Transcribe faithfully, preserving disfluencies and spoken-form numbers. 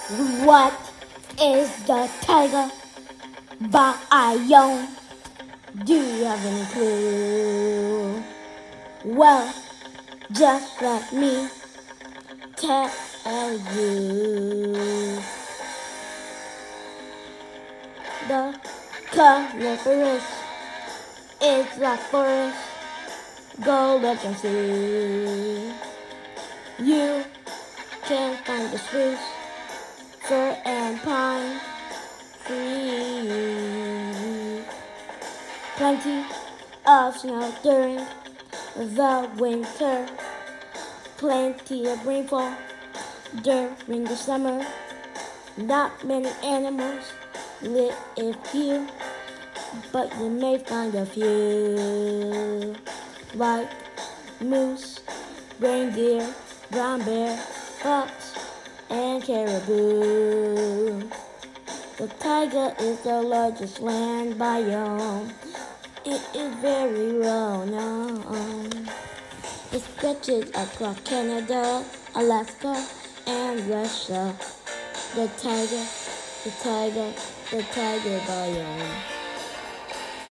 What is the Taiga Biome? Do you have any clue? Well, just let me tell you. The coniferous is the forest. Go look and see. You can find the spruce, fir, and pine trees. Plenty of snow during the winter. Plenty of rainfall during the summer. Not many animals live here, but you may find a few, like moose, reindeer, brown bear, fox, and caribou. The taiga is the largest land biome. It is very well known. It stretches across Canada, Alaska, and Russia. The taiga, the taiga, the taiga biome.